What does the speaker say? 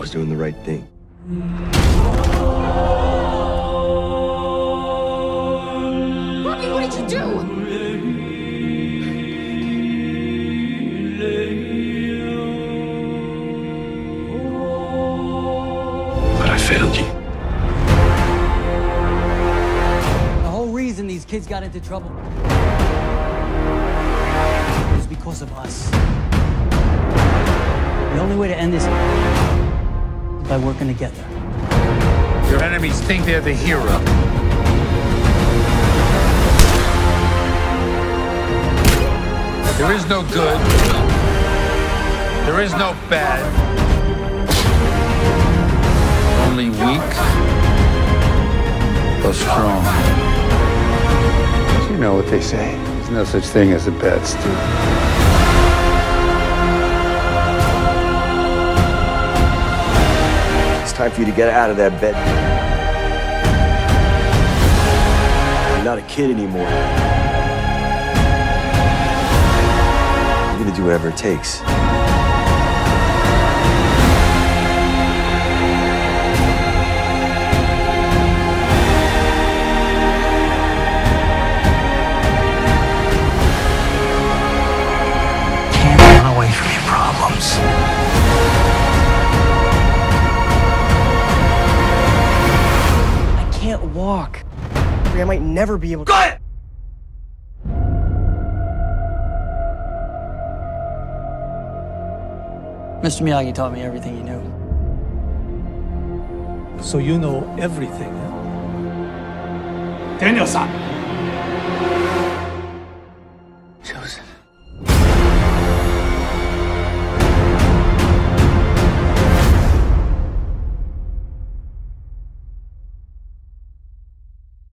was doing the right thing. Robbie, what did you do? But I failed you. The whole reason these kids got into trouble was because of us. The only way to end this is by working together. Your enemies think they're the hero. There is no good. There is no bad. Only weak or strong. You know what they say. There's no such thing as a bad student. It's time for you to get out of that bed. You're not a kid anymore. You're gonna do whatever it takes. Can't run away from your problems. I can't walk. I might never be able to. Go ahead! Mr. Miyagi taught me everything he knew. So you know everything, huh? Daniel-san!